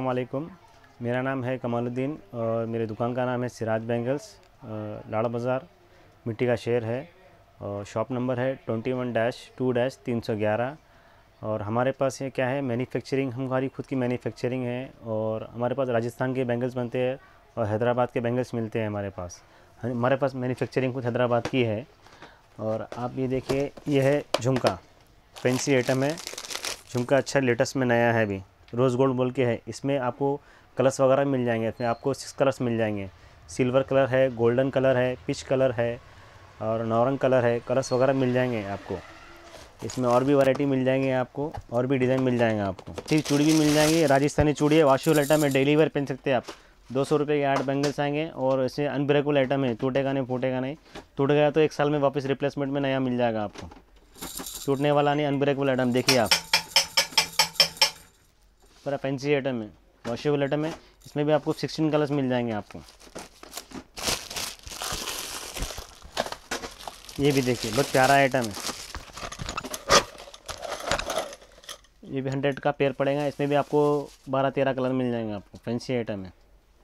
वालेकुम। मेरा नाम है कमालुद्दीन और मेरे दुकान का नाम है सिराज बैंगल्स, लाड़ा बाज़ार, मिट्टी का शहर है और शॉप नंबर है 21-2-311। और हमारे पास ये क्या है, मैन्युफैक्चरिंग, हमारी खुद की मैन्युफैक्चरिंग है और हमारे पास राजस्थान के बैंगल्स बनते हैं और हैदराबाद के बैंगल्स मिलते हैं हमारे पास मैन्युफैक्चरिंग खुद हैदराबाद की है। और आप ये देखिए, ये है झुमका, फैंसी आइटम है। झुमका अच्छा लेटेस्ट में नया है, अभी रोज़ गोल्ड बोल के है। इसमें आपको कलर्स वगैरह मिल जाएंगे, इसमें आपको 6 कलर्स मिल जाएंगे। सिल्वर कलर है, गोल्डन कलर है, पिच कलर है और नौरंग कलर है। कलर्स वगैरह मिल जाएंगे आपको इसमें, और भी वैरायटी मिल जाएंगे आपको, और भी डिज़ाइन मिल जाएंगे आपको। ठीक, चूड़ी भी मिल जाएंगी, राजस्थानी चूड़ी है, वॉशेबल आइटम है, डेली वेयर पहन सकते हैं आप। 200 रुपये के 8 बैंगल्स आएंगे और इसे अनब्रेकेबल आइटम है, टूटेगा नहीं फूटेगा नहीं। टूट गया तो 1 साल में वापस रिप्लेसमेंट में नया मिल जाएगा आपको। टूटने वाला नहीं, अनब्रेकेबल आइटम। देखिए आप, पूरा फैंसी आइटम है, वॉशेबल आइटम है। इसमें भी आपको 16 कलर्स मिल जाएंगे आपको। ये भी देखिए, बहुत प्यारा आइटम है। ये भी 100 का पेयर पड़ेगा। इसमें भी आपको 12-13 कलर मिल जाएंगे आपको। फैंसी आइटम है।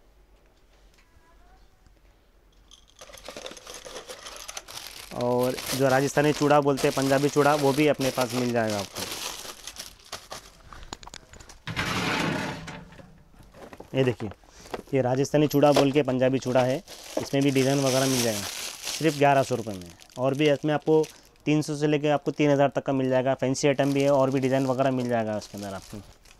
और जो राजस्थानी चूड़ा बोलते हैं, पंजाबी चूड़ा, वो भी अपने पास मिल जाएगा आपको। ये देखिए, ये राजस्थानी चूड़ा बोल के पंजाबी चूड़ा है। इसमें भी डिज़ाइन वगैरह मिल जाएगा सिर्फ 1100 रुपये में। और भी इसमें आपको 300 से लेकर आपको 3000 तक का मिल जाएगा। फैंसी आइटम भी है और भी डिज़ाइन वगैरह मिल जाएगा उसके अंदर आपको।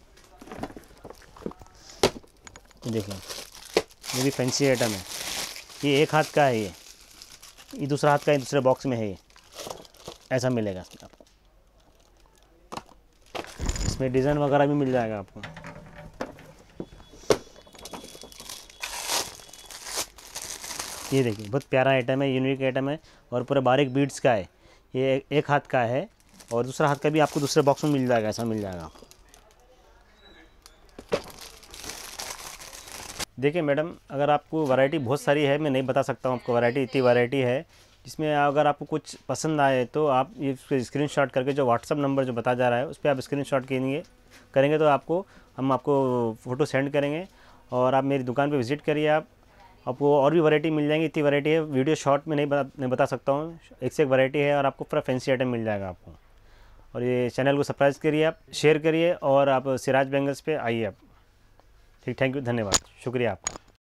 देखिए, ये भी फैंसी आइटम है। ये एक हाथ का है, ये दूसरा हाथ का है, दूसरे बॉक्स में है। ये ऐसा मिलेगा इसमें आपको। इसमें डिज़ाइन वगैरह भी मिल जाएगा आपको। ये देखिए, बहुत प्यारा आइटम है, यूनिक आइटम है और पूरे बारीक बीड्स का है। ये एक हाथ का है और दूसरा हाथ का भी आपको दूसरे बॉक्स में मिल जाएगा, ऐसा मिल जाएगा आपको। देखिए मैडम, अगर आपको वैरायटी बहुत सारी है, मैं नहीं बता सकता हूँ आपको वैरायटी, इतनी वैरायटी है। जिसमें अगर आपको कुछ पसंद आए तो आप ये स्क्रीनशॉट करके, जो व्हाट्सअप नंबर जो बता जा रहा है उस पर आप स्क्रीनशॉट करेंगे तो हम आपको फ़ोटो सेंड करेंगे और आप मेरी दुकान पे विज़िट करिए। आपको और भी वैरायटी मिल जाएंगी, इतनी वैरायटी है, वीडियो शॉर्ट में नहीं बता सकता हूँ। एक से एक वैरायटी है और आपको पूरा फैंसी आइटम मिल जाएगा आपको। और ये चैनल को सब्सक्राइब करिए, आप शेयर करिए और आप सिराज बैंगल्स पे आइए आप। ठीक, थैंक यू, धन्यवाद, शुक्रिया आपका।